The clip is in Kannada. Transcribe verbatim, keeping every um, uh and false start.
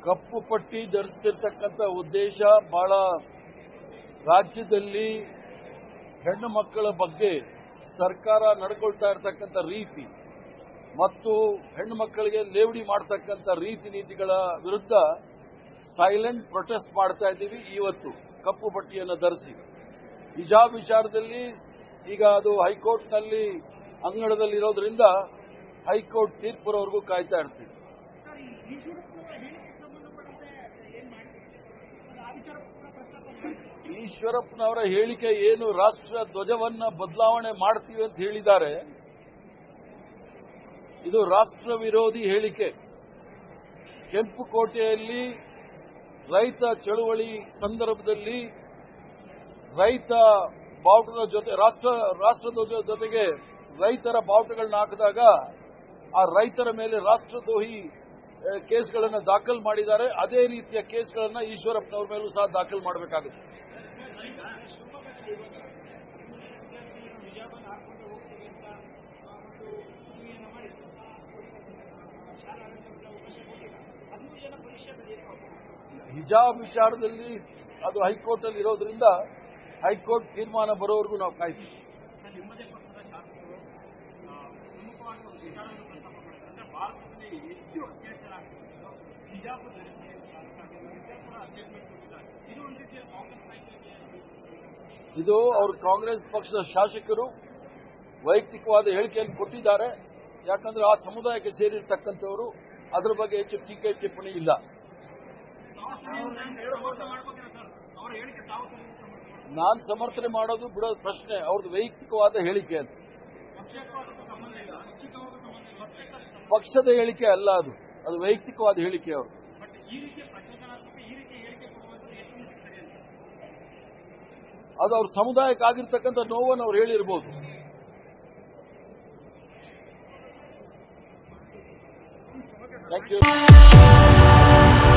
ಕಪ್ಪು ಪಟ್ಟಿ ಧರಿಸುತ್ತಿರತಕ್ಕಂಥ ಉದ್ದೇಶ ಬಹಳ ರಾಜ್ಯದಲ್ಲಿ ಹೆಣ್ಣು ಮಕ್ಕಳ ಬಗ್ಗೆ ಸರ್ಕಾರ ನಡ್ಕೊಳ್ತಾ ಇರತಕ್ಕಂಥ ರೀತಿ ಮತ್ತು ಹೆಣ್ಣು ಮಕ್ಕಳಿಗೆ ಲೇವಡಿ ಮಾಡತಕ್ಕಂಥ ರೀತಿ ನೀತಿಗಳ ವಿರುದ್ಧ ಸೈಲೆಂಟ್ ಪ್ರೊಟೆಸ್ಟ್ ಮಾಡ್ತಾ ಇದ್ದೀವಿ. ಇವತ್ತು ಕಪ್ಪು ಪಟ್ಟಿಯನ್ನು ಧರಿಸಿ ಹಿಜಾಬ್ ವಿಚಾರದಲ್ಲಿ ಈಗ ಅದು ಹೈಕೋರ್ಟ್ನಲ್ಲಿ ಅಂಗಡದಲ್ಲಿರೋದ್ರಿಂದ ಹೈಕೋರ್ಟ್ ತೀರ್ಪುವರೆಗೂ ಕಾಯ್ತಾ ಇರ್ತೀವಿ. ಈಶ್ವರಪ್ಪನವರ ಹೇಳಿಕೆ ಏನು ರಾಷ್ಟ್ರ ಧ್ವಜವನ್ನ ಬದಲಾವಣೆ ಮಾಡ್ತೀವಿ ಅಂತ ಹೇಳಿದ್ದಾರೆ, ಇದು ರಾಷ್ಟ್ರ ವಿರೋಧಿ ಹೇಳಿಕೆ. ಕೆಂಪುಕೋಟೆಯಲ್ಲಿ ರೈತ ಚಳುವಳಿ ಸಂದರ್ಭದಲ್ಲಿ ರೈತ ಬಾವುಟದ ಜೊತೆ ರಾಷ್ಟ್ರ ರಾಷ್ಟ್ರಧ್ವಜ ಜೊತೆಗೆ ರೈತರ ಬಾವುಟಗಳನ್ನ ಹಾಕಿದಾಗ ಆ ರೈತರ ಮೇಲೆ ರಾಷ್ಟ್ರದ್ರೋಹಿ ಕೇಸ್ಗಳನ್ನು ದಾಖಲು ಮಾಡಿದ್ದಾರೆ. ಅದೇ ರೀತಿಯ ಕೇಸ್ಗಳನ್ನು ಈಶ್ವರಪ್ಪನವರ ಮೇಲೂ ಸಹ ದಾಖಲು ಮಾಡಬೇಕಾಗುತ್ತೆ. ಹಿಜಾಬ್ ವಿಚಾರದಲ್ಲಿ ಅದು ಹೈಕೋರ್ಟ್ ಅಲ್ಲಿ ಇರೋದ್ರಿಂದ ಹೈಕೋರ್ಟ್ ತೀರ್ಮಾನ ಬರೋವರೆಗೂ ನಾವು ಕಾಯ್ತೀವಿ. ಇದು ಅವರು ಕಾಂಗ್ರೆಸ್ ಪಕ್ಷದ ಶಾಸಕರು ವೈಯಕ್ತಿಕವಾದ ಹೇಳಿಕೆಯನ್ನು ಕೊಟ್ಟಿದ್ದಾರೆ. ಯಾಕಂದ್ರೆ ಆ ಸಮುದಾಯಕ್ಕೆ ಸೇರಿರ್ತಕ್ಕಂಥವರು ಅದರ ಬಗ್ಗೆ ಹೆಚ್ಚು ಟೀಕೆ ಟಿಪ್ಪಣಿ ಇಲ್ಲ. ನಾನು ಸಮರ್ಥನೆ ಮಾಡೋದು ಬಿಡೋದು ಪ್ರಶ್ನೆ, ಅವ್ರದ್ದು ವೈಯಕ್ತಿಕವಾದ ಹೇಳಿಕೆ ಅಂತ. ಪಕ್ಷದ ಹೇಳಿಕೆ ಅಲ್ಲ, ಅದು ಅದು ವೈಯಕ್ತಿಕವಾದ ಹೇಳಿಕೆ. ಅವರು ಅದು ಅವ್ರ ಸಮುದಾಯಕ್ಕಾಗಿರ್ತಕ್ಕಂಥ ನೋವನ್ನು ಅವ್ರು ಹೇಳಿರ್ಬೋದು. Thank you.